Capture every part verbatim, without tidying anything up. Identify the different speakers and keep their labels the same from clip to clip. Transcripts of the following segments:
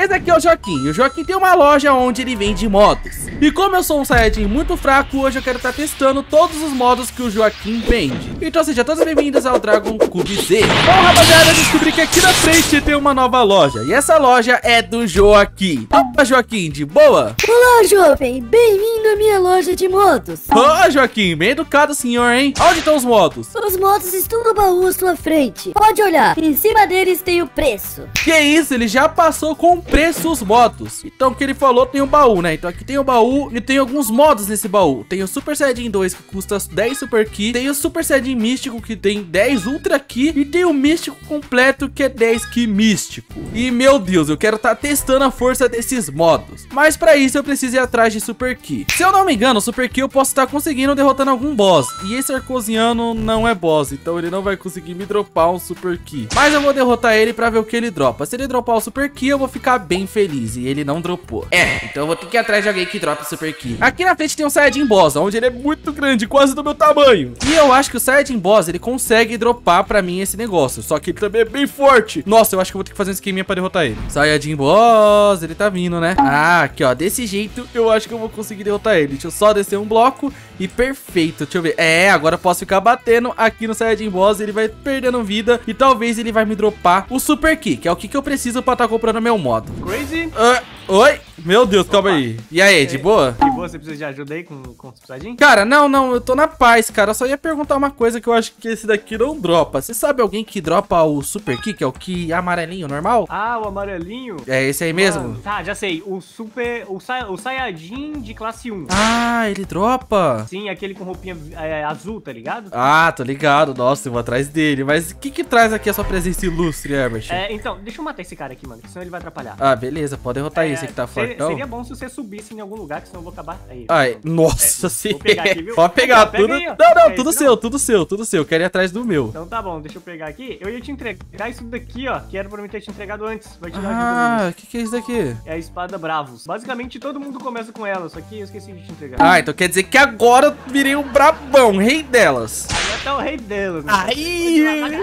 Speaker 1: Esse aqui é o Joaquim. E o Joaquim tem uma loja onde ele vende modos. E como eu sou um Saiyajin muito fraco, hoje eu quero estar testando todos os modos que o Joaquim vende. Então sejam todos bem-vindos ao Dragon Cube Z. Bom, rapaziada, eu descobri que aqui na frente tem uma nova loja. E essa loja é do Joaquim. Opa, Joaquim, de boa?
Speaker 2: Olá, jovem. Bem-vindo à minha loja de modos.
Speaker 1: Ô, Joaquim, bem educado senhor, hein? Onde estão os modos?
Speaker 2: Os modos estão no baú à sua frente. Pode olhar. Em cima deles tem o preço.
Speaker 1: Que isso, ele já passou com preço os modos. Então o que ele falou tem um baú, né? Então aqui tem o baú e tem alguns modos nesse baú. Tem o Super Saiyajin dois que custa dez Super Ki. Tem o Super Saiyajin Místico que tem dez Ultra Ki. E tem o Místico completo que é dez Ki Místico. E meu Deus, eu quero estar tá testando a força desses modos. Mas pra isso eu preciso ir atrás de Super Ki. Se eu não me engano, o Super Ki eu posso estar tá conseguindo derrotando algum boss. E esse Arcosiano não é boss, então ele não vai conseguir me dropar um Super Ki. Mas eu vou derrotar ele pra ver o que ele dropa. Se ele dropar o Super Ki, eu vou ficar bem feliz. E ele não dropou. É, então eu vou ter que ir atrás de alguém que drope o Super Ki. Aqui na frente tem um Saiyajin Boss, onde ele é muito grande, quase do meu tamanho. E eu acho que o Saiyajin Boss, ele consegue dropar pra mim esse negócio. Só que ele também é bem forte. Nossa, eu acho que eu vou ter que fazer um esqueminha pra derrotar ele. Saiyajin Boss, ele tá vindo, né? Ah, aqui ó, desse jeito eu acho que eu vou conseguir derrotar ele. Deixa eu só descer um bloco e perfeito, deixa eu ver. É, agora eu posso ficar batendo aqui no Saiyajin Boss, ele vai perdendo vida e talvez ele vai me dropar o Super Ki, que é o que, que eu preciso pra estar comprando meu modo.
Speaker 3: Crazy?
Speaker 1: Uh, oi? Meu Deus, calma aí. E aí, de boa?
Speaker 3: De boa, você precisa de ajuda aí com, com o Saiyajin?
Speaker 1: Cara, não, não, eu tô na paz, cara. Eu só ia perguntar uma coisa que eu acho que esse daqui não dropa. Você sabe alguém que dropa o Super Ki, que é o Ki amarelinho, normal?
Speaker 3: Ah, o amarelinho?
Speaker 1: É esse aí mesmo?
Speaker 3: Ah, tá, já sei. O Super... O, Sa o Saiyajin de classe um.
Speaker 1: Ah, ele dropa?
Speaker 3: Sim, aquele com roupinha é, azul, tá ligado?
Speaker 1: Ah, tô ligado. Nossa, eu vou atrás dele. Mas o que que traz aqui a sua presença ilustre, Herbert?
Speaker 3: É, então, deixa eu matar esse cara aqui, mano, senão ele vai atrapalhar.
Speaker 1: Ah, beleza, pode derrotar
Speaker 3: é,
Speaker 1: esse que tá
Speaker 3: seria,
Speaker 1: fortão.
Speaker 3: Seria bom se você subisse em algum lugar, que senão eu vou acabar aí.
Speaker 1: Ai, nossa, é, sim.
Speaker 3: Vou pegar aqui, viu?
Speaker 1: Pode pegar
Speaker 3: Pega
Speaker 1: tudo.
Speaker 3: aí,
Speaker 1: não, não,
Speaker 3: é
Speaker 1: tudo
Speaker 3: isso,
Speaker 1: seu,
Speaker 3: não?
Speaker 1: tudo seu, tudo seu. Quero ir atrás do meu.
Speaker 3: Então tá bom, deixa eu pegar aqui. Eu ia te entregar isso daqui, ó, que era pra mim ter te entregado antes. Vai te dar
Speaker 1: Ah,
Speaker 3: ajuda
Speaker 1: o que que é isso daqui?
Speaker 3: É a espada Bravos. Basicamente, todo mundo começa com ela, só que eu esqueci de te entregar.
Speaker 1: Ah, então quer dizer que agora eu virei um brabão, rei delas.
Speaker 3: Aí até o rei dela, né?
Speaker 1: Aí!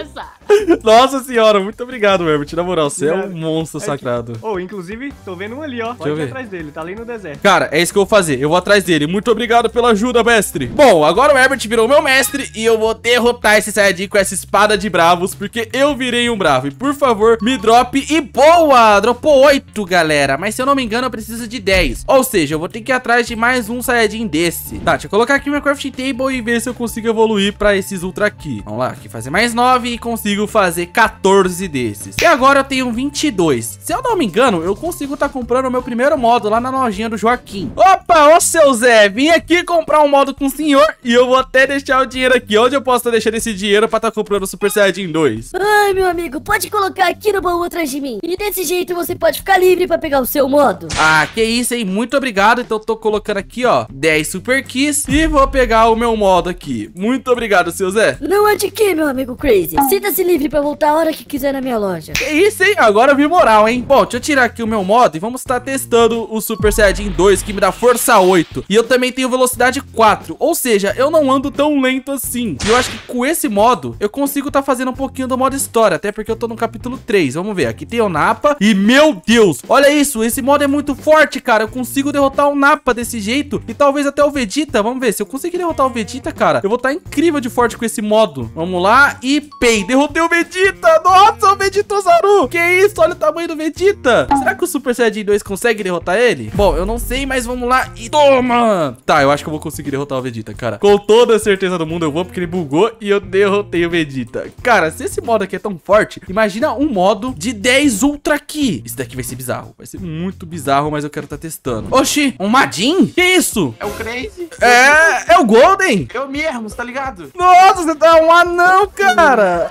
Speaker 1: Nossa senhora, muito obrigado, Herbert. Na moral, você é um monstro
Speaker 3: É
Speaker 1: sagrado.
Speaker 3: Oh, inclusive, tô vendo um ali, ó. Pode ir atrás dele, tá ali no deserto.
Speaker 1: Cara, é isso que eu vou fazer. Eu vou atrás dele. Muito obrigado pela ajuda, mestre. Bom, agora o Herbert virou meu mestre e eu vou derrotar esse Saiyajin com essa espada de bravos, porque eu virei um bravo. E por favor, me drope. E boa! Dropou oito, galera. Mas se eu não me engano, eu preciso de dez. Ou seja, eu vou ter que ir atrás de mais um Saiyajin desse. Tá, deixa eu colocar aqui meu crafting table e ver se eu consigo evoluir pra esses ultra aqui. Vamos lá, aqui fazer mais nove e consigo fazer quatorze desses. E agora eu tenho vinte e dois. Se eu não me engano, eu consigo estar tá comprando o meu primeiro modo lá na lojinha do Joaquim. Opa, ô seu Zé, vim aqui comprar um modo com o senhor e eu vou até deixar o dinheiro aqui. Onde eu posso estar tá deixando esse dinheiro pra estar tá comprando o Super Saiyajin dois?
Speaker 2: Ai, meu amigo, pode colocar aqui no baú atrás de mim. E desse jeito você pode ficar livre pra pegar o seu modo.
Speaker 1: Ah, que isso, hein? Muito obrigado. Então eu tô colocando aqui, ó, dez Super Keys e vou pegar o meu modo aqui. Muito obrigado, seu Zé.
Speaker 2: Não é de que, meu amigo Crazy. Sinta-se livre pra voltar a hora que quiser na minha loja.
Speaker 1: Que isso, hein? Agora eu vi moral, hein? Bom, deixa eu tirar aqui o meu modo e vamos estar testando o Super Saiyajin dois, que me dá força oito. E eu também tenho velocidade quatro. Ou seja, eu não ando tão lento assim. E eu acho que com esse modo, eu consigo estar tá fazendo um pouquinho do modo história. Até porque eu tô no capítulo três. Vamos ver. Aqui tem o Nappa. E, meu Deus, olha isso. Esse modo é muito forte, cara. Eu consigo derrotar o Nappa desse jeito. E talvez até o Vegeta. Vamos ver. Se eu conseguir derrotar o Vegeta, cara, eu vou estar tá incrível de forte com esse modo. Vamos lá. E, pei. Derrotei o Vegeta. Nossa, o Vegetozaru. Que isso? Olha o tamanho do Vegeta. Será que o Super Saiyajin dois consegue derrotar ele? Bom, eu não sei, mas vamos lá e toma! Tá, eu acho que eu vou conseguir derrotar o Vegeta, cara. Com toda a certeza do mundo eu vou, porque ele bugou e eu derrotei o Vegeta. Cara, se esse modo aqui é tão forte, imagina um modo de dez Ultra Ki. Isso daqui vai ser bizarro. Vai ser muito bizarro, mas eu quero tá testando. Oxi, um Majin? Que isso?
Speaker 4: É o Crazy?
Speaker 1: É, é o Golden?
Speaker 4: Eu mesmo, tá ligado?
Speaker 1: Nossa, você tá um anão, cara.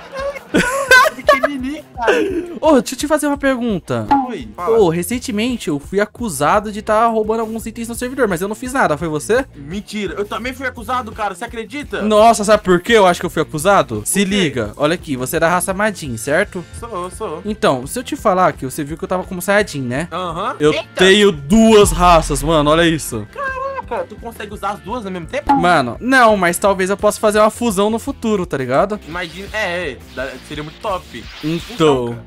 Speaker 4: Pequenininho, cara.
Speaker 1: Ô, deixa eu te fazer uma pergunta.
Speaker 4: Oi, fala.
Speaker 1: Ô, recentemente eu fui acusado de estar tá roubando alguns itens no servidor, mas eu não fiz nada, foi você?
Speaker 4: Mentira, eu também fui acusado, cara, você acredita?
Speaker 1: Nossa, sabe por que eu acho que eu fui acusado? Se liga, olha aqui, você é da raça Majin, certo?
Speaker 4: Sou, sou.
Speaker 1: Então, se eu te falar que você viu que eu tava como Saiyajin, né?
Speaker 4: Aham. Uhum.
Speaker 1: Eu
Speaker 4: Eita.
Speaker 1: tenho duas raças, mano, olha isso.
Speaker 4: Caraca, tu consegue usar as duas ao mesmo tempo?
Speaker 1: Mano, não, mas talvez eu possa fazer uma fusão no futuro, tá ligado?
Speaker 4: Imagina, é, é, seria muito top.
Speaker 1: Então...
Speaker 4: cara, mas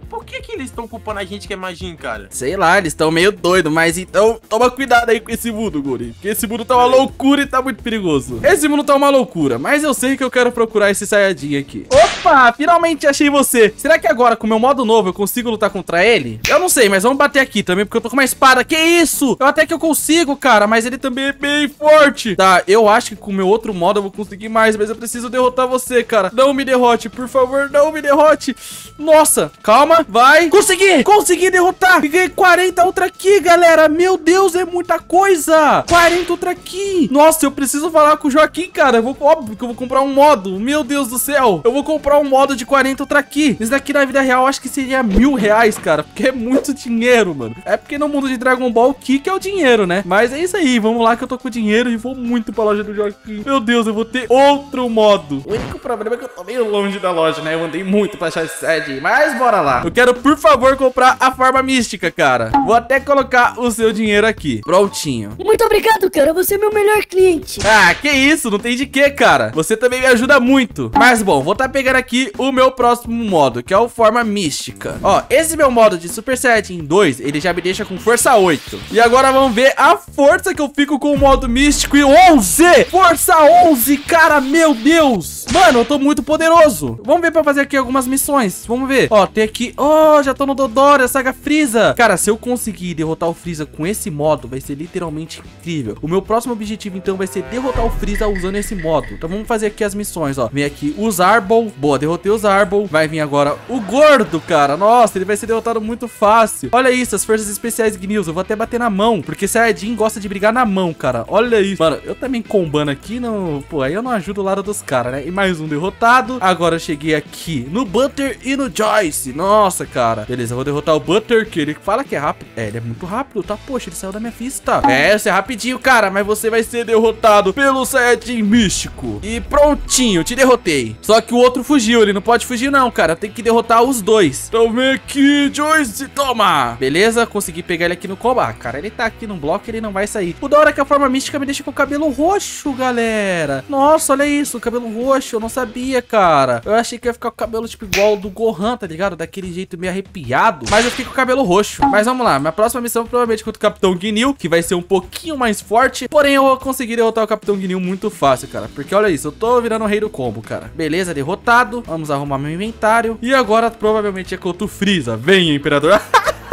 Speaker 4: por que que eles estão culpando a gente que é Majin, cara?
Speaker 1: Sei lá, eles estão meio doidos, mas então toma cuidado aí com esse mundo, guri. Porque esse mundo tá uma loucura e tá muito perigoso. Esse mundo tá uma loucura, mas eu sei que eu quero procurar esse Saiyajin aqui. Opa, finalmente achei você. Será que agora com o meu modo novo eu consigo lutar contra ele? Eu não sei, mas vamos bater aqui também, porque eu tô com uma espada. Que isso? Eu até que eu consigo, cara, mas ele também é bem forte. Tá, eu acho que com o meu outro modo eu vou conseguir mais, mas eu preciso derrotar você, cara. Não me derrote, por favor, não me derrote. Nossa, calma, vai. Consegui, consegui derrotar. Peguei quarenta Ultra Ki, galera. Meu Deus, é muita coisa. quarenta Ultra Ki. Nossa, eu preciso falar com o Joaquim, cara. Eu vou, óbvio que eu vou comprar um modo. Meu Deus do céu. Eu vou comprar um modo de quarenta Ultra Ki. Isso daqui na vida real eu acho que seria mil reais, cara, porque é muito dinheiro, mano. É porque no mundo de Dragon Ball, o Ki que é o dinheiro, né? Mas é isso aí, vamos lá que eu tô com dinheiro e vou muito pra loja do Joaquim. Meu Deus, eu vou ter outro modo. O único problema é que eu tô meio longe da loja, né? Eu andei muito pra achar esse Saiyajin, mas bora lá. Eu quero, por favor, comprar a forma mística, cara. Vou até colocar o seu dinheiro aqui. Prontinho.
Speaker 2: Muito obrigado, cara. Você é meu melhor cliente.
Speaker 1: Ah, que isso? Não tem de quê, cara. Você também me ajuda muito. Mas, bom, vou tá pegando aqui o meu próximo modo, que é o forma mística. Ó, esse meu modo de Super Saiyajin dois, ele já me deixa com força oito. E agora vamos ver a força que eu fico com o modo místico e onze! Força onze, cara, meu Deus! Mano, eu tô muito poderoso. Vamos ver pra fazer aqui algumas missões. Vamos ver. Ó, tem aqui... Oh, já tô no Dodora, Saga Frieza. Cara, se eu conseguir derrotar o Frieza com esse modo, vai ser literalmente incrível. O meu próximo objetivo, então, vai ser derrotar o Frieza usando esse modo. Então vamos fazer aqui as missões, ó. Vem aqui o Zarbon. Boa, derrotei o Zarbon. Vai vir agora o Gordo, cara. Nossa, ele vai ser derrotado muito fácil. Olha isso, as forças especiais Gnills. Eu vou até bater na mão, porque Saiyajin gosta de brigar na mão, cara. Olha isso. Mano, eu também combando aqui, não... Pô, aí eu não ajudo o lado dos caras, né? E mais um derrotado. Agora eu cheguei aqui no Butter e no Joyce. Nossa, cara. Beleza, eu vou derrotar o Butter, que ele fala que é rápido. É, ele é muito rápido, tá? Poxa, ele saiu da minha vista. É, você é rapidinho, cara, mas você vai ser derrotado pelo Saiyajin místico. E prontinho, te derrotei. Só que o outro fugiu, ele não pode fugir não, cara. Tem que derrotar os dois. Então vem aqui, Joyce, toma. Beleza, consegui pegar ele aqui no combo. Ah, cara, ele tá aqui no bloco, ele não vai sair. O da hora é que a forma mística me deixa com o cabelo roxo, galera. Nossa, olha isso, o cabelo roxo. Eu não sabia, cara. Eu achei que ia ficar com o cabelo tipo igual do Gohan, tá ligado? Daquele jeito meio arrepiado. Mas eu fiquei com o cabelo roxo. Mas vamos lá, minha próxima missão provavelmente contra o Capitão Gnil, que vai ser um pouquinho mais forte. Porém, eu vou conseguir derrotar o Capitão Gnil muito fácil, cara. Porque olha isso, eu tô virando o rei do combo, cara. Beleza, derrotado. Vamos arrumar meu inventário. E agora provavelmente é contra o Frieza. Vem, Imperador.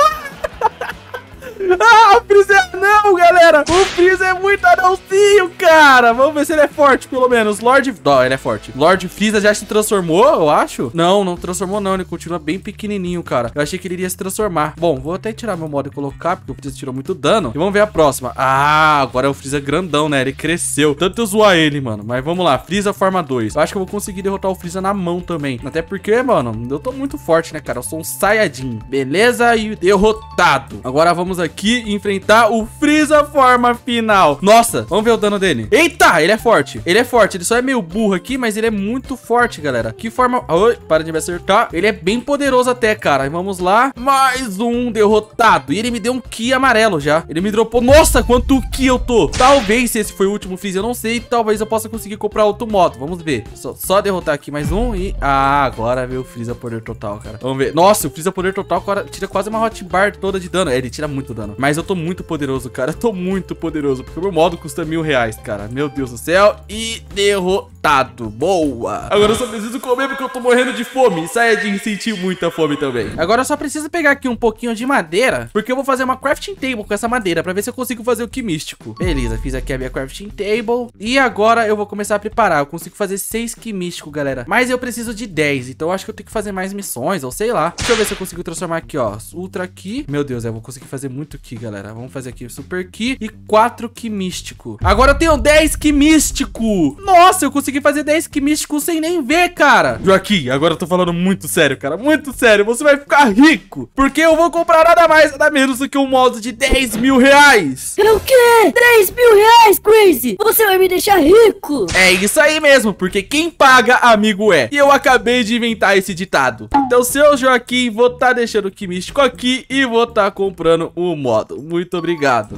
Speaker 1: Ah, o Freeza é anão, galera. O Freeza é muito anãozinho, cara. Vamos ver se ele é forte, pelo menos. Lord... Não, ele é forte. Lord Freeza já se transformou, eu acho. Não, não transformou não. Ele continua bem pequenininho, cara. Eu achei que ele iria se transformar. Bom, vou até tirar meu modo e colocar, porque o Freeza tirou muito dano. E vamos ver a próxima. Ah, agora é o Freeza grandão, né? Ele cresceu. Tanto eu zoar ele, mano. Mas vamos lá. Freeza forma dois. Eu acho que eu vou conseguir derrotar o Freeza na mão também. Até porque, mano, eu tô muito forte, né, cara? Eu sou um Saiyajin. Beleza? E derrotado. Agora vamos aqui enfrentar o Freeza forma final. Nossa, vamos ver o dano dele. Eita, ele é forte. Ele é forte. Ele só é meio burro aqui, mas ele é muito forte, galera. Que forma... Oi, para de me acertar. Ele é bem poderoso até, cara. E vamos lá. Mais um derrotado. E ele me deu um Ki amarelo já. Ele me dropou... Nossa, quanto Ki eu tô. Talvez, se esse foi o último Freeza, eu não sei. Talvez eu possa conseguir comprar outro modo. Vamos ver. Só, só derrotar aqui mais um e... Ah, agora veio o Freeza poder total, cara. Vamos ver. Nossa, o Freeza poder total agora tira quase uma hotbar toda de dano. É, ele tira muito dano. Mas eu tô muito poderoso, cara. Eu tô muito poderoso. Porque o meu modo custa mil reais, cara. Meu Deus do céu. E derrotado. Boa. Agora eu só preciso comer porque eu tô morrendo de fome. E Saiyajin sentiu muita fome também. Agora eu só preciso pegar aqui um pouquinho de madeira. Porque eu vou fazer uma crafting table com essa madeira. Pra ver se eu consigo fazer o Ki místico. Beleza, fiz aqui a minha crafting table. E agora eu vou começar a preparar. Eu consigo fazer seis Ki místico, galera. Mas eu preciso de dez. Então eu acho que eu tenho que fazer mais missões. Ou sei lá. Deixa eu ver se eu consigo transformar aqui, ó. Ultra Ki. Meu Deus, eu vou conseguir fazer muito Ki, galera. Vamos fazer aqui o Super Ki e quatro Ki místico. Agora eu tenho dez Ki místico. Nossa, eu consegui fazer dez Ki místico sem nem ver, cara. Joaquim, agora eu tô falando muito sério, cara. Muito sério. Você vai ficar rico. Porque eu vou comprar nada mais, nada menos do que um modo de dez mil reais.
Speaker 2: É o quê? dez mil reais, Crazy? Você vai me deixar rico?
Speaker 1: É isso aí mesmo, porque quem paga, amigo é. E eu acabei de inventar esse ditado. Então, seu Joaquim, vou tá deixando o Ki místico aqui e vou tá comprando o modo. Muito obrigado. E tá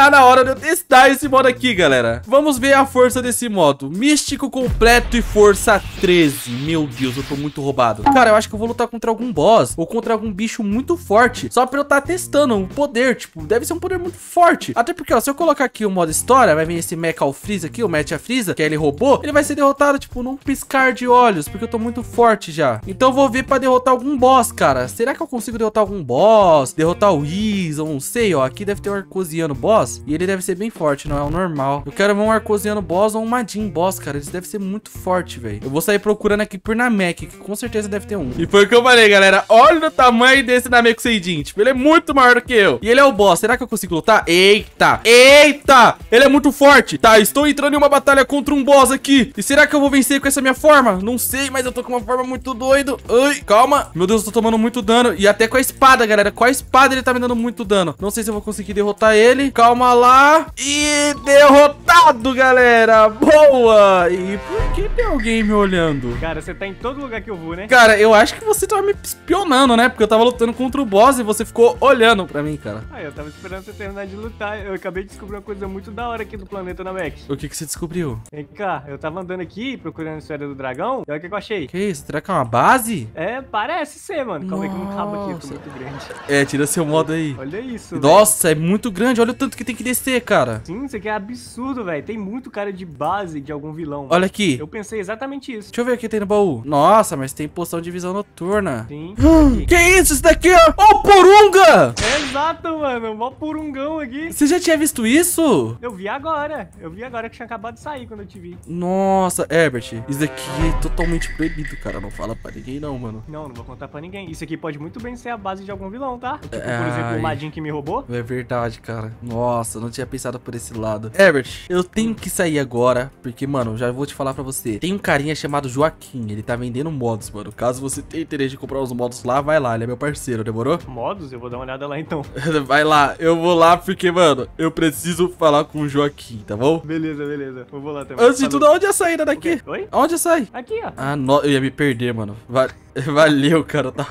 Speaker 1: tá na hora de eu testar esse modo aqui, galera. Vamos ver a força desse modo. Místico completo e força treze. Meu Deus, eu tô muito roubado. Cara, eu acho que eu vou lutar contra algum boss ou contra algum bicho muito forte, só pra eu estar tá testando o poder, tipo, deve ser um poder muito forte. Até porque, ó, se eu colocar aqui o modo história, vai vir esse Mecha Freeza aqui, o Mecha Freeza, que é ele robô, ele vai ser derrotado, tipo, num piscar de olhos, porque eu tô muito forte já. Então eu vou ver pra derrotar algum boss, cara. Será que eu consigo derrotar algum boss? Derrotar o Weasel, não sei, ó. Aqui deve ter um Arcosiano boss, e ele deve ser bem forte, não é o normal. Eu quero ver um Arcosiano boss ou um Majin boss, cara. Eles devem ser muito forte, velho. Eu vou sair procurando aqui por Namek, que com certeza deve ter um. E foi o que eu falei, galera. Olha o tamanho desse Namek Seijin. Tipo, ele é muito maior do que eu. E ele é o boss. Será que eu consigo lutar? Eita! Eita! Ele é muito forte. Tá, estou entrando em uma batalha contra um boss aqui. E será que eu vou vencer com essa minha forma? Não sei, mas eu tô com uma forma muito doido. Ai, calma. Meu Deus, eu tô tomando muito dano. E até com a espada, galera. Com a espada ele tá me dando muito dano. Não sei se eu vou conseguir derrotar ele. Calma lá. E derrotado, galera. Boa. E por que tem alguém me olhando?
Speaker 3: Cara, você tá em todo lugar que eu vou, né?
Speaker 1: Cara, eu acho que você tava me espionando, né? Porque eu tava lutando contra o boss e você ficou olhando pra mim, cara.
Speaker 3: Ah, eu tava esperando você terminar de lutar. Eu acabei de descobrir uma coisa muito da hora aqui do planeta Namek.
Speaker 1: O que que você descobriu?
Speaker 3: Vem cá, eu tava andando aqui procurando a história do dragão. E olha o que que eu achei.
Speaker 1: Que isso? Será que é uma base?
Speaker 3: É, parece ser, mano. Calma aí que eu não cabo aqui, eu tô
Speaker 1: Nossa.
Speaker 3: muito grande.
Speaker 1: É, tira seu modo aí.
Speaker 3: Olha isso,
Speaker 1: Nossa, é muito grande. Olha o tanto que tem que descer, cara.
Speaker 3: Sim, isso aqui é absurdo, velho. Tem muito cara de base de algum vilão.
Speaker 1: Olha aqui.
Speaker 3: Eu pensei exatamente isso.
Speaker 1: Deixa eu ver o que tem no baú. Nossa, mas tem poção de visão noturna.
Speaker 3: Sim.
Speaker 1: Que isso? Isso daqui é o Porunga!
Speaker 3: É exato, mano. Mó purungão aqui.
Speaker 1: Você já tinha visto isso?
Speaker 3: Eu vi agora. Eu vi agora que tinha acabado de sair quando eu te vi.
Speaker 1: Nossa, Herbert, isso daqui é totalmente proibido, cara. Não fala pra ninguém não, mano.
Speaker 3: Não, não vou contar pra ninguém. Isso aqui pode muito bem ser a base de algum vilão, tá? Tipo, por
Speaker 1: Ai.
Speaker 3: exemplo, o Majin que me roubou.
Speaker 1: É verdade, cara. Nossa, não tinha pensado por esse lado. Herbert, eu tenho que sair agora, porque, mano, já vou te falar pra você. Tem um carinha chamado Joaquim, ele tá vendendo modos, mano. Caso você tenha interesse de comprar os modos lá, vai lá, ele é meu parceiro, demorou?
Speaker 3: Modos? Eu vou dar uma olhada lá então.
Speaker 1: Vai lá, eu vou lá porque, mano, eu preciso falar com o Joaquim, tá bom?
Speaker 3: Beleza, beleza. Eu vou lá também.
Speaker 1: Antes de tudo,
Speaker 3: Falou.
Speaker 1: onde é a saída daqui?
Speaker 3: O quê? Oi?
Speaker 1: Onde eu saio?
Speaker 3: Aqui, ó.
Speaker 1: Ah, no... eu ia me perder, mano. Va- Valeu, cara. Tá...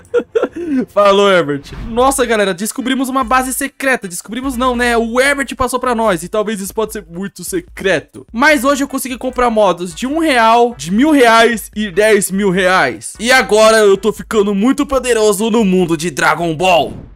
Speaker 1: Falou, Herbert. Nossa, galera, descobrimos uma base secreta. Descobrimos não, né? O Herbert passou pra nós. E talvez isso pode ser muito secreto. Mas hoje eu consegui comprar modos de um real, de mil reais e dez mil reais. E agora eu tô ficando muito poderoso no mundo de Dragon Ball.